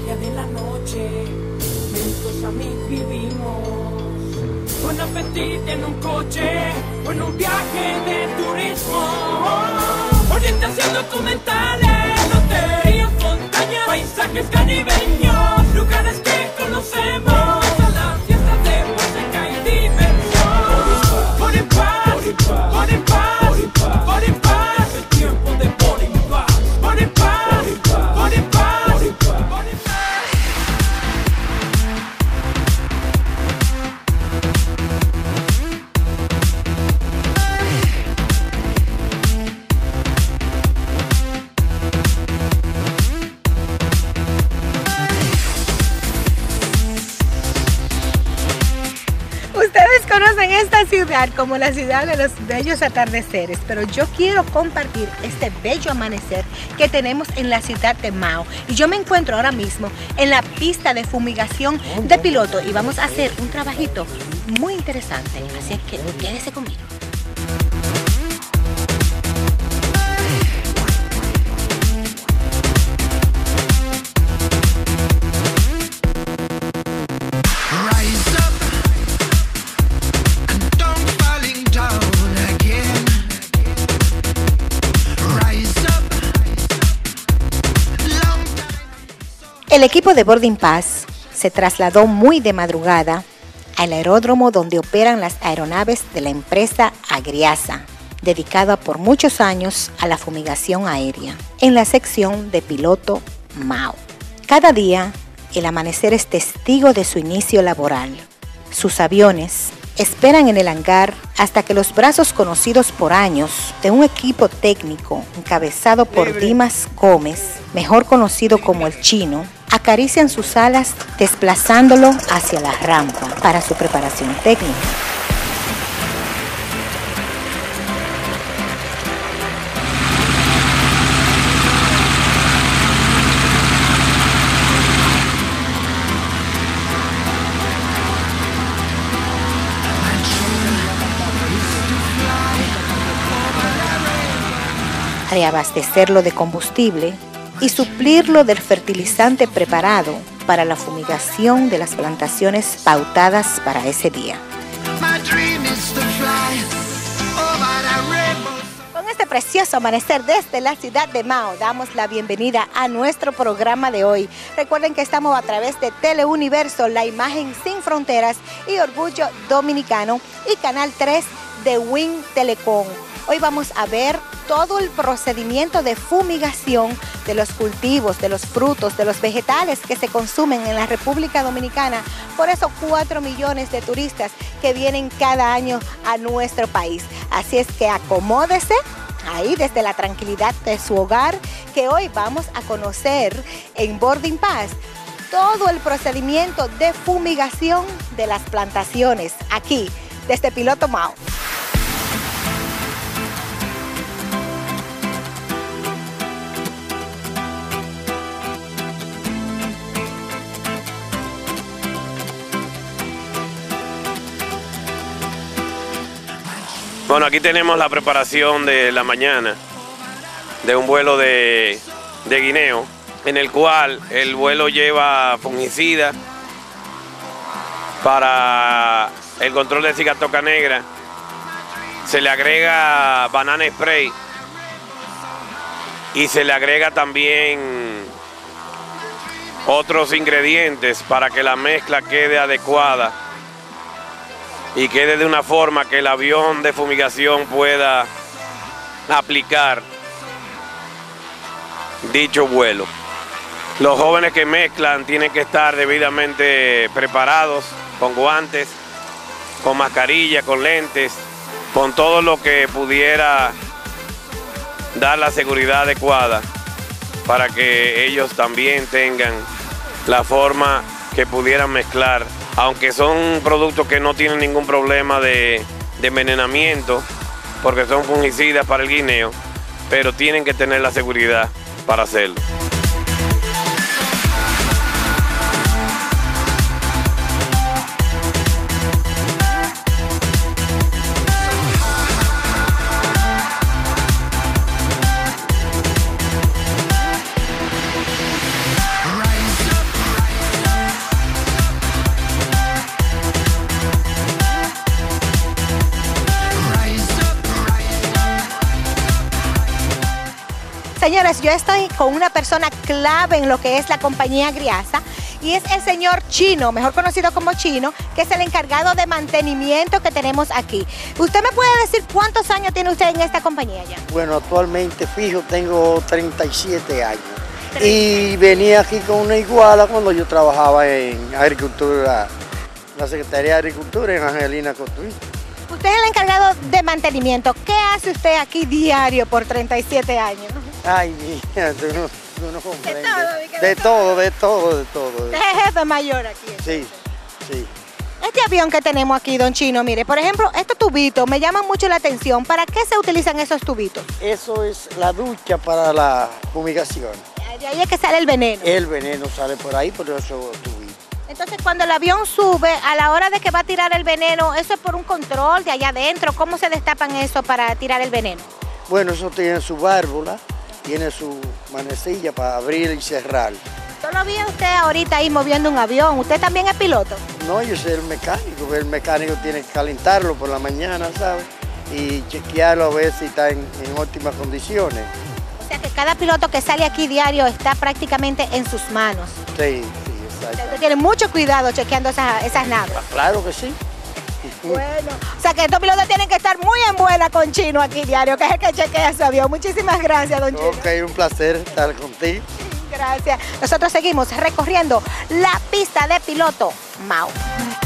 estrella de la noche, juntos a mí vivimos. Buen apetito en un coche o en un viaje de turismo. Orientación documentales, lotería, montaña, paisajes caribeños, lugares que conocemos. A la fiesta de música y diversión. Por en paz, por en paz, por en paz. El tiempo de por en paz. Por en paz, por en paz, por en paz. Ustedes conocen esta ciudad como la ciudad de los bellos atardeceres, pero yo quiero compartir este bello amanecer que tenemos en la ciudad de Mao. Y yo me encuentro ahora mismo en la pista de fumigación de piloto y vamos a hacer un trabajito muy interesante, así que quédese conmigo. El equipo de Boarding Pass se trasladó muy de madrugada al aeródromo donde operan las aeronaves de la empresa Agriasa, dedicada por muchos años a la fumigación aérea, en la sección de piloto Mao. Cada día, el amanecer es testigo de su inicio laboral. Sus aviones esperan en el hangar hasta que los brazos conocidos por años de un equipo técnico encabezado por Dimas Gómez, mejor conocido como el Chino, acarician sus alas desplazándolo hacia la rampa para su preparación técnica. Reabastecerlo de combustible y suplirlo del fertilizante preparado para la fumigación de las plantaciones pautadas para ese día. Con este precioso amanecer desde la ciudad de Mao, damos la bienvenida a nuestro programa de hoy. Recuerden que estamos a través de Teleuniverso, la imagen sin fronteras y Orgullo Dominicano y Canal 3 de Win Telecom. Hoy vamos a ver todo el procedimiento de fumigación de los cultivos, de los frutos, de los vegetales que se consumen en la República Dominicana por esos 4 millones de turistas que vienen cada año a nuestro país. Así es que acomódese ahí desde la tranquilidad de su hogar, que hoy vamos a conocer en Boarding Pass todo el procedimiento de fumigación de las plantaciones aquí desde Piloto Mao. Bueno, aquí tenemos la preparación de la mañana de un vuelo de guineo, en el cual el vuelo lleva fungicida para el control de cigatoca negra, se le agrega banana spray y se le agrega también otros ingredientes para que la mezcla quede adecuada y quede de una forma que el avión de fumigación pueda aplicar dicho vuelo. Los jóvenes que mezclan tienen que estar debidamente preparados, con guantes, con mascarilla, con lentes, con todo lo que pudiera dar la seguridad adecuada para que ellos también tengan la forma que pudieran mezclar. Aunque son productos que no tienen ningún problema de envenenamiento, porque son fungicidas para el guineo, pero tienen que tener la seguridad para hacerlo. Señores, yo estoy con una persona clave en lo que es la compañía Griasa y es el señor Chino, mejor conocido como Chino, que es el encargado de mantenimiento que tenemos aquí. ¿Usted me puede decir cuántos años tiene usted en esta compañía ya? Bueno, actualmente fijo tengo 37 años. Y venía aquí con una iguala cuando yo trabajaba en agricultura, la Secretaría de Agricultura en Angelina Cotuí. Usted es el encargado de mantenimiento. ¿Qué hace usted aquí diario por 37 años? Ay, mira, tú no comprendes. De todo. De Usted es jefe mayor aquí. Sí, sí. Este avión que tenemos aquí, don Chino, mire, por ejemplo, estos tubitos me llaman mucho la atención. ¿Para qué se utilizan esos tubitos? Eso es la ducha para la fumigación. De ahí es que sale el veneno. El veneno sale por ahí, por esos tubitos. Entonces, cuando el avión sube, a la hora de que va a tirar el veneno, ¿eso es por un control de allá adentro? ¿Cómo se destapan eso para tirar el veneno? Bueno, eso tiene su válvula, tiene su manecilla para abrir y cerrar. Solo vi a usted ahorita ahí moviendo un avión. ¿Usted también es piloto? No, yo soy el mecánico tiene que calentarlo por la mañana, ¿sabes? Y chequearlo a ver si está en óptimas condiciones. O sea que cada piloto que sale aquí diario está prácticamente en sus manos. Sí, exacto. Usted tiene mucho cuidado chequeando esas naves. Claro que sí. Bueno, o sea que estos pilotos tienen que estar muy en buena con Chino aquí diario, que es el que chequea su avión. Muchísimas gracias, don Chino. Ok, un placer estar contigo. Gracias. Nosotros seguimos recorriendo la pista de piloto Mao.